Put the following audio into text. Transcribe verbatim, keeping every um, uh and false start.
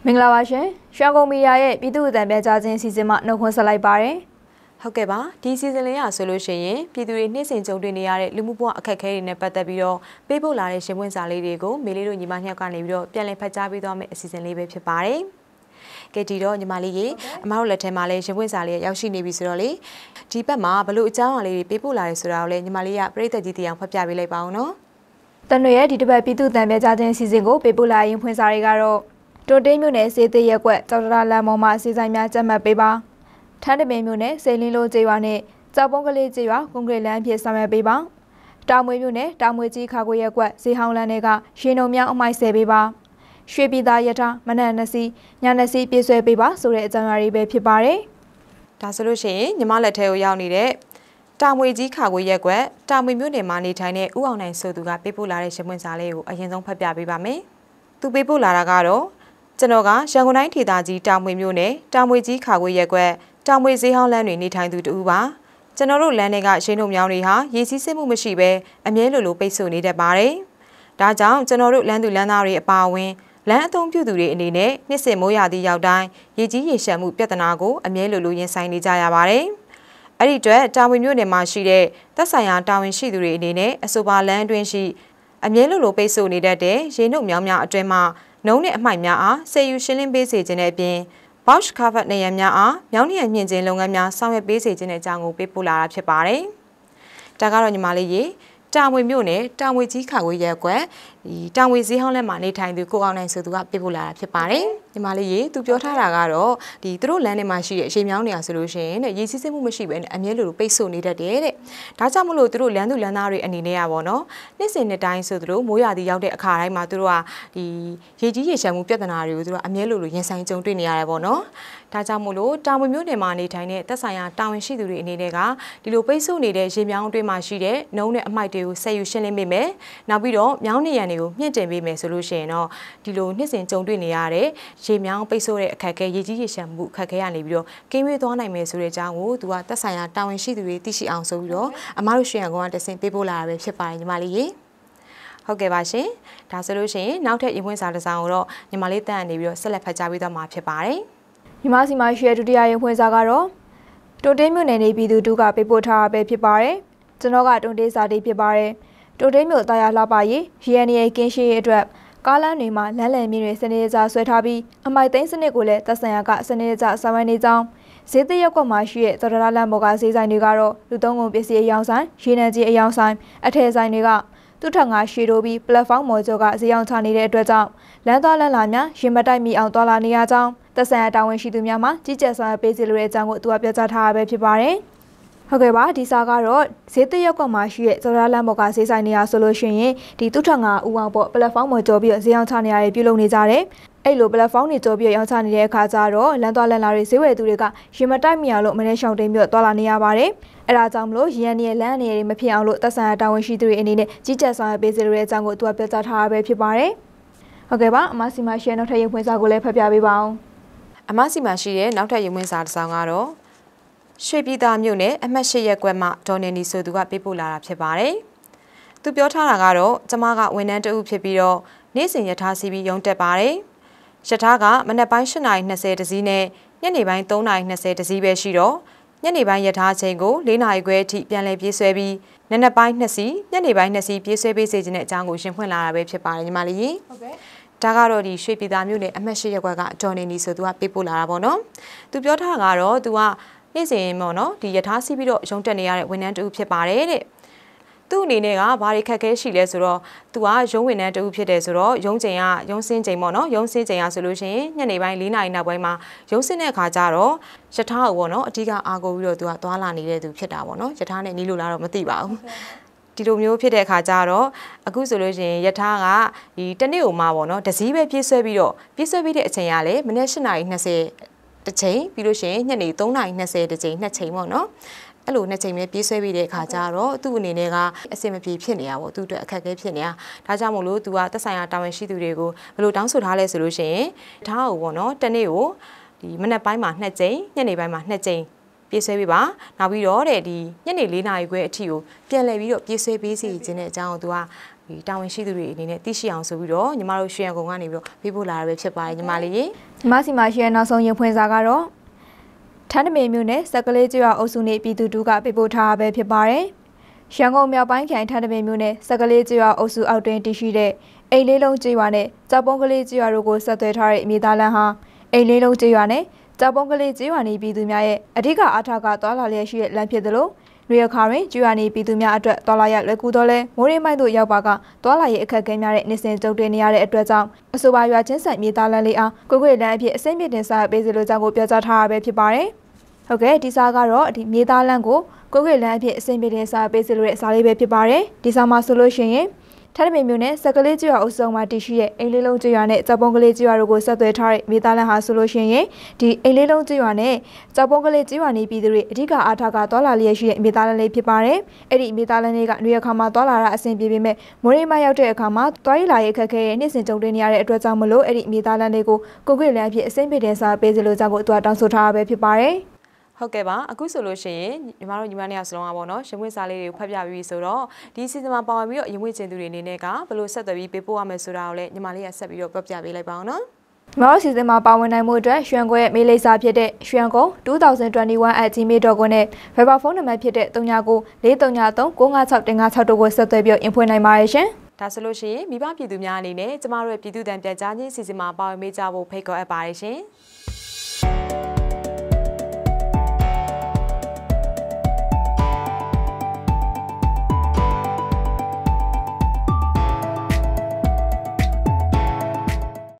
မင်္ဂလာပါရှင်။ရှမ်းကုန်မီဒီယာရဲ့ပြည်သူ့အသံပြကြားခြင်းအစီအစဉ်မှာနှုတ်ခွန်းဆက်လိုက်ပါရယ်။ဟုတ်ကဲ့ပါဒီစီဇန်လေးရဆိုလို့ရှိရင်ပြည်သူတွေနှိမ့်စင်ကြုံတွေ့နေရတဲ့လူမှုဘဝအခက်အခဲတွေနဲ့ပတ်သက်ပြီးတော့ပေးပို့လာတဲ့ရှင်ပွင့်စာလေးတွေကိုမေလေးတို့ညီမညောက်ကနေပြီးတော့ပြန်လည်ဖတ်ကြားပေးသွားမယ့်အစီအစဉ်လေးပဲဖြစ်ပါတယ်။ကဲဒီတော့ညီမလေးရေအမတို့လက်ထဲမှာလည်းရှင်ပွင့်စာလေးရောက်ရှိနေပြီဆိုတော့လေဒီဘက်မှာဘလို့အကြောင်းအရာလေးတွေပေးပို့လာတယ်ဆိုတာကိုလည်းညီမလေးကပြည်သက်ကြီးတရားဖတ်ပြပေးလိုက်ပါအောင်နော်။တန်တွေရဲ့ဒီတစ်ပတ်ပြည်သူ့အသံပြကြားခြင်းအစီအစဉ်ကိုပေးပို့လာရင်ဖွင့်စာတွေကတော့တိုတိတ်မြို့နယ်စေသေးရက်ကွက်ကြောက်တရလမ်းပေါ်မှာစီဆိုင်များကျက်မှတ်ပေးပါထန်းတပင်မြို့နယ်စိန်လင်းလိုကျေးရွာနဲ့ကြောက်ပုံးကလေးကျေးရွာကွန်ကရစ်လမ်းဖြစ်ဆောင်ရွက်ပေးပါတောင်မွေမြို့နယ်တောင်မွေကြီးခါကိုရက်ကွက်ဇေဟောင်းလမ်းတွေကရှင်ုံမြောင်းအမိုက်ဆယ်ပေးပါရွှေပြည်သားရထားမနက်နှစ်စီးညနေစီးပြည့်ဆွဲပေးပါဆိုတဲ့အကြောင်းအရာတွေပဲဖြစ်ပါတယ်ဒါဆိုလို့ရှိရင်ညီမလက်ထဲကိုရောက်နေတဲ့တောင်မွေကြီးခါကိုရက်ကွက်တောင်မွေမြို့နယ်မှာနေထိုင်တဲ့ဦးအောင်နိုင်ဆိုသူကပေးပို့လာတဲ့ရှင်ပွင့်စာလေးကိုအရင်ဆုံးဖတ်ပြပေးပါမယ်သူပေးပို့လာတာကတော့ကျွန်တော်ကရန်ကုန်တိုင်းဒေသကြီးတောင်မွေမြို့နယ်တောင်မွေကြီးခါခွေရက်ကွက်တောင်မွေဈေးဟောင်းလမ်းတွင်နေထိုင်သူတူပါကျွန်တော်တို့လမ်းတွေကရှင်းတို့မြောင်းတွေဟာရေစီးစစ်မှုမရှိဘဲအမြဲလိုလိုပိတ်ဆို့နေတတ်ပါတယ်။ဒါကြောင့်ကျွန်တော်တို့လမ်းသူလမ်းသားတွေအပါအဝင်လမ်းအသုံးပြုသူတွေအနေနဲ့နှစ်စဉ်မိုးရာသီရောက်တိုင်းရေကြီးရေရှမ်းမှုပြဿနာကိုအမြဲလိုလိုရင်ဆိုင်နေကြရပါတယ်။အဲ့ဒီအတွက်တောင်မွေမြို့နယ်မှာရှိတဲ့သက်ဆိုင်ရာတာဝန်ရှိသူတွေအနေနဲ့အဆိုပါလမ်းအတွင်းရှိအမြဲလိုလိုပိတ်ဆို့နေတတ်တဲ့ရေနှုတ်မြောင်းများအတွင်းမှာနှုံးနဲ့အမိုက်များအားဆေးယူရှင်းလင်းပေးစေခြင်းတဲ့အပြင် Bosch Cover နေရများအားမြောင်းနှင့်မြင့်ခြင်းလုပ်ငန်းများဆောင်ရွက်ပေးစေခြင်းတဲ့အကြောင်းကိုပေးပို့လာတာဖြစ်ပါတယ်။ဒါကတော့ညီမလေးရေတာမွေမြို့နယ်တာမွေကြီးခါခွေရက်ကွက်ဒီတာမွေဈေးဟောင်းလမ်းမှာနေထိုင်သူကိုအောင်နိုင်ဆိုသူကပေးပို့လာတာဖြစ်ပါတယ်။ညီမလေးရေသူပြောထားတာကတော့ဒီသူတို့လမ်းထဲမှာရှိတဲ့ရေမြောင်းနေရဆိုလို့ရှိရင်တဲ့ရေစီးစစ်မှုမရှိဘဲနဲ့အမြဲလိုလိုပိတ်ဆို့နေတတ်တယ်တဲ့။ဒါကြောင့်မလို့သူတို့လမ်းသူလမ်းသားတွေအနေနဲ့ရပါတော့။နေ့စဉ်နေ့တိုင်းဆိုသူတို့မိုးရာသီရောက်တဲ့အခါတိုင်းမှာသူတို့ကဒီရေကြီးရေရှမ်းမှုပြဿနာတွေကိုသူတို့အမြဲလိုလိုရင်ဆိုင်ကြုံတွေ့နေရတယ်ပေါ့နော်။ဒါကြောင့်မို့လို့တာမွေမြို့နယ်မှာနေထိုင်တဲ့သက်ဆိုင်ရာတာဝန်ရှိသူတွေအနေနဲ့ကဒီလိုပိတ်ဆို့နေတဲ့ရေမြောင်းအတွင်းမှာရှိတဲ့နှုံးနဲ့အမိုက်တွေကိုဆက်ယူရှင်းလင်းပေးမယ်။နောက်ပြီးတော့မြောင်းနေရန်တွေကိုမြင့်တင်ပေးမယ်ဆိုလို့ရှိရင်တော့ဒီလိုနှစ်စဉ်ကြုံတွေ့နေရတဲ့ရေမြောင်းပိတ်ဆို့တဲ့အခက်အခဲရေကြီးရေရှမ်းမှုအခက်အခဲရနေပြီးတော့ကင်းဝေးသွားနိုင်မယ်ဆိုတဲ့အကြောင်းကိုသူကသက်ဆိုင်ရာတာဝန်ရှိသူတွေသိရှိအောင်ဆိုပြီးတော့အမားတို့ရွှေရန်ကောင်ကတဆင့်ပေးပို့လာတာပဲဖြစ်ပါတယ်ညီမလေးရေဟုတ်ကဲ့ပါရှင်ဒါဆိုလို့ရှိရင်နောက်ထပ်ရေပွင့်စာတစ်စောင်ကိုတော့ညီမလေးတန်းနေပြီးတော့ဆက်လက်ဖတ်ကြားပေးသွားမှာဖြစ်ပါတယ်ညီမစီမရွှေဒုတိယရေပွင့်စာကတော့တိုတေးမြို့နယ်နေပြည်သူတို့ကပေးပို့ထားတာပဲဖြစ်ပါတယ်ကျွန်တော်ကတိုတေးစာတိတ်ဖြစ်ပါတယ်တိုတေးမြို့တာယာလှပရေး ရီ အန် အေ ကင်းရှိရေးအတွက်ကားလမ်းတွေမှာလမ်းလည်မြင့်တွေစနစ်တကျဆွဲထားပြီးအမိုက်သိမ်းစနစ်ကိုလည်းသက်ဆိုင်ရာကစနစ်တကျဆောင်ရွက်နေကြောင်းဈေးသစ်ရက်ကွက်မှာရှိတဲ့သရရလမ်းပေါ်ကဈေးဆိုင်တွေကတော့လူသုံးကုန်ပစ္စည်းအယောင်ဆိုင်ရေနံကြီးအယောင်ဆိုင်အထည်ဆိုင်တွေကသူ့ထက်ငါရှည်တိုးပြီး platform မော်ကျော်ကဈေးရောင်းချနေတဲ့အတွက်ကြောင့်လမ်းသွားလမ်းလာများရင်မတိုက်မိအောင်သွားလာနေရကြောင်းသက်ဆိုင်ရာတာဝန်ရှိသူများမှကြီးကြပ်ဆောင်ရွက်ပေးစီလိုတဲ့အကြောင်းကိုသူကပြောကြားထားတာပဲဖြစ်ပါတယ်ဟုတ်ကဲ့ပါဒီစာကတော့ဈေးသစ်ရက်ကွက်မှာရှိတဲ့ဇော်ရလမ်းပေါ်ကဈေးဆိုင်နေရဆိုလို့ရှိရင်ဒီသူ့ထက်ငါဦးအောင်ပေါ့ platform ပေါ်ကျော်ပြီးဈေးရောင်းချနေရတယ်ပြုလုပ်နေကြတယ်အဲ့လို platform တွေကျော်ပြီးရောင်းချနေတဲ့အခါကျတော့လမ်းသွားလမ်းလာတွေဈေးဝယ်သူတွေကရင်မတိုက်မိအောင်လို့မနေ့ရှောင်းတိမ်ပြီးသွားလာနေရပါတယ်အဲ့ဒါကြောင့်မလို့ရန်ရဲ့လမ်းအနေတွေမဖြစ်အောင်လို့သက်ဆိုင်ရာတာဝန်ရှိသူတွေအနေနဲ့ကြီးကြပ်ဆောင်ရွက်ပေးစီလိုတဲ့အကြောင်းကိုသူကပြောကြားထားတာပဲဖြစ်ပါတယ်ဟုတ်ကဲ့ပါအမစီမရှိရဲ့နောက်ထပ်ရုပ်ဖွင့်စာကိုလည်းဖတ်ပြပေးပါအောင်အမစီမရှိရဲ့နောက်ထပ်ရုပ်ဖွင့်စာတစ်စောင်ကတော့ရွှေပြည်သားမြို့နယ်အမှတ်၈ရပ်ကွက်မှဒေါ်နေနီဆိုသူကပေးပို့လာတာဖြစ်ပါတယ်။သူပြောထားတာကတော့ကျမကဝန်ထမ်းတဦးဖြစ်ပြီးတော့နေ့စဉ်ရထားစီးပြီးရုံတက်ပါတယ်။ရထားကမနက်ပိုင်း၈နာရီ၂၀တစီးနဲ့ညနေပိုင်း၃နာရီ၂၀တစီးပဲရှိတော့ညနေပိုင်းရထားချိန်ကို၄နာရီခွဲအထိပြန်လည်ပြေးဆွဲပြီးနနက်ပိုင်း၂စီးညနေပိုင်း၂စီးပြေးဆွဲပေးစေခြင်းတဲ့အကြောင်းကိုရှင်းဖွင့်လာတာပဲဖြစ်ပါတယ်ညီမလေး။ဟုတ်ကဲ့။ဒါကတော့ဒီရွှေပြည်သားမြို့နယ်အမှတ်၈ရပ်ကွက်ကဒေါ်နေနီဆိုသူကပေးပို့လာတာပေါ့နော်။သူပြောထားတာကတော့သူကနေ့စဉ်ပေါ့နော်ဒီရထားစီးပြီးတော့ရုံတက်နေရတဲ့ဝန်ထမ်းတူဖြစ်ပါတယ်တဲ့သူ့အနေနဲ့ကဘာတွေခက်ခဲရှိလဲဆိုတော့သူကရုံးဝန်ထမ်းတူဖြစ်တယ်ဆိုတော့ရုံးချိန်ကရုံးစင်းချိန်ပေါ့နော်ရုံးစင်းချိန်ရဆိုလို့ရှိရင်ညနေပိုင်း၄နာရီနောက်ပိုင်းမှာရုံးစင်းတဲ့အခါကျတော့ရထားကိုပေါ့နော်အဓိကအားကိုပြီးတော့သူကသွားလာနေတဲ့သူဖြစ်တာပေါ့နော်ရထားနဲ့နီးလို့လားတော့မသိပါဘူးဒီလိုမျိုးဖြစ်တဲ့အခါကျတော့အခုဆိုလို့ရှိရင်ရထားကဒီတနေ့ကိုမှပေါ့နော်တစည်းပဲပြေးဆွဲပြီးတော့ပြေးဆွဲပြီးတဲ့အချိန်ကလည်းမနေ့၈နာရီ၂၀တစ်ချိန်ပြီးလို့ရှိရင်ညနေ၃နာရီ၂၀တစ်ချိန်နှစ်ချိန်ပေါ့နော်အဲ့လိုနှစ်ချိန်ပဲပြေးဆွဲပြီးတဲ့အခါကျတော့သူ့အနေနဲ့ကအဆင်မပြေဖြစ်နေတာပေါ့သူ့အတွက်အခက်အခဲဖြစ်နေတာဒါကြောင့်မို့လို့သူကသက်ဆိုင်ရာတာဝန်ရှိသူတွေကိုဘယ်လိုတောင်းဆိုထားလဲဆိုလို့ရှိရင်ထားကိုပေါ့နော်တနေ့ကိုဒီမနက်ပိုင်းမှာနှစ်ချိန်ညနေပိုင်းမှာနှစ်ချိန်ပြေးဆွဲပေးပါနောက်ပြီးတော့တဲ့ဒီညနေ၄နာရီခွဲအထိကိုပြန်လည်ပြီးတော့ပြေးဆွဲပေးစီခြင်းတဲ့အကြောင်းကိုသူကဒီတာဝန်ရှိသူတွေအနေနဲ့သိရှိအောင်ဆိုပြီးတော့ညီမတို့ရွှေရန်ကုန်ကနေပြီးတော့ပေးပို့လာရပဲဖြစ်ပါတယ်ညီမလေးရေညီမစီမှာရွှေရန်နောက်ဆုံးရင်ဖွင့်စာကတော့ထန်းတမေမျိုးနဲ့စက်ကလေးကျွော်အုပ်စုနေပြည်သူတို့ကပေးပို့ထားပဲဖြစ်ပါတယ်ရန်ကုန်မြောက်ပိုင်းခရိုင်ထန်းတမေမျိုးနဲ့စက်ကလေးကျွော်အုပ်စုအောက်တွင်တည်ရှိတဲ့အိမ်လေးလုံးကျွော်နဲ့ကြောက်ပုံးကလေးကျွော်တို့ကိုဆက်သွယ်ထားတဲ့မြေသားလမ်းဟာအိမ်လေးလုံးကျွော်နဲ့ကြောက်ပုံးကလေးကျွော်နေပြည်သူများရဲ့အဓိကအားထားကသွားလာလျက်ရှိတဲ့လမ်းဖြစ်သလိုရွေခါရင်ကျွော်နေပြည်သူများအတွက်သွားလာရလွယ်ကူတော့လဲမိုးရိမိုက်တို့ရောက်ပါကသွားလာရေးအခက်အခဲများတဲ့နေစဉ်ကြုံတွေ့နေရတဲ့အတွက်ကြောင့်အဆိုပါရွာချင်းဆိုင်မြေသားလမ်းလေးအားကိုကိုလမ်းအဖြစ်အစိမ့်မြင့်တင်စားပေးစီလိုကြောင့်ကိုပြောကြားထားရပဲဖြစ်ပါတယ်ဟုတ်ကဲ့ဒီစားကတော့ဒီမြေသားလမ်းကိုကိုကိုလမ်းအဖြစ်အစိမ့်မြင့်တင်စားပေးစီလိုတဲ့စားလေးပဲဖြစ်ပါတယ်ဒီစားမှာဆိုလို့ရှိရင်ထပ်တပင်မျိုးနဲ့စက်ကလေးကျွော်အုပ်စုံမှာတည်ရှိတဲ့အိမ်လေးလုံးကျွော်နဲ့ကြောက်ပုံးကလေးကျွော်တို့ကိုဆက်သွယ်ထားတဲ့မြေသားလမ်းဟာဆိုလို့ရှိရင်ဒီအိမ်လေးလုံးကျွော်နဲ့ကြောက်ပုံးကလေးကျွော်နေပြည်သူတွေအဓိကအားထားကသွားလာလျက်ရှိတဲ့မြေသားလမ်းလေးဖြစ်ပါတယ်အဲ့ဒီမြေသားလမ်းလေးကနေရာခါမှာသွားလာတာအဆင်ပြေပေမဲ့မိုးရိမရောက်တဲ့အခါမှာသွားရလာရေးအခက်အခဲရဲ့နေ့စဉ်ကြုံတွေ့နေရတဲ့အတွက်ကြောင့်မလို့အဲ့ဒီမြေသားလမ်းလေးကိုကိုကိုလမ်းအဖြစ်အစိမ့်ပြတင်စားပေးစီလိုကြောင့်ကိုသူကတောင်းဆိုထားရပဲဖြစ်ပါတယ်ဟုတ်ကဲ့ပါအခုဆိုလို့ရှိရင်ညီမတို့ညီမနှစ်ယောက်စလုံးကပေါ့နော်ရှင်မွေးစာလေးတွေကိုဖတ်ပြပြီးဆိုတော့ဒီစီစဉ်မှာပါဝင်ပြီးတော့ရင်မွေးကျင်သူတွေအနေနဲ့ကဘယ်လိုဆက်သွယ်ပြီးပေးပို့ရမယ်ဆိုတာကိုလည်းညီမလေးကဆက်ပြီးတော့ပြောပြပေးလိုက်ပါအောင်နော်မတော်စီစဉ်မှာပါဝင်နိုင်မှုအတွက်ရွှေကွဲမေးလိပ်စာဖြစ်တဲ့ရွှေကုန်း two thousand twenty-one at gmail dot com နဲ့ Viber ဖုန်းနံပါတ်ဖြစ်တဲ့three nine nine four three three three nine five six one five sixတို့ကိုဆက်သွယ်ပြီးအင်ဖွင့်နိုင်ပါရရှင်ဒါဆိုလို့ရှိရင်မိဘပြည်သူများအနေနဲ့ကျမတို့ရဲ့ပြည်သူ့တန်ပြန်ကြားခြင်းစီစဉ်မှာပါဝင်ပေးကြဖို့ဖိတ်ခေါ်အပ်ပါတယ်ရှင်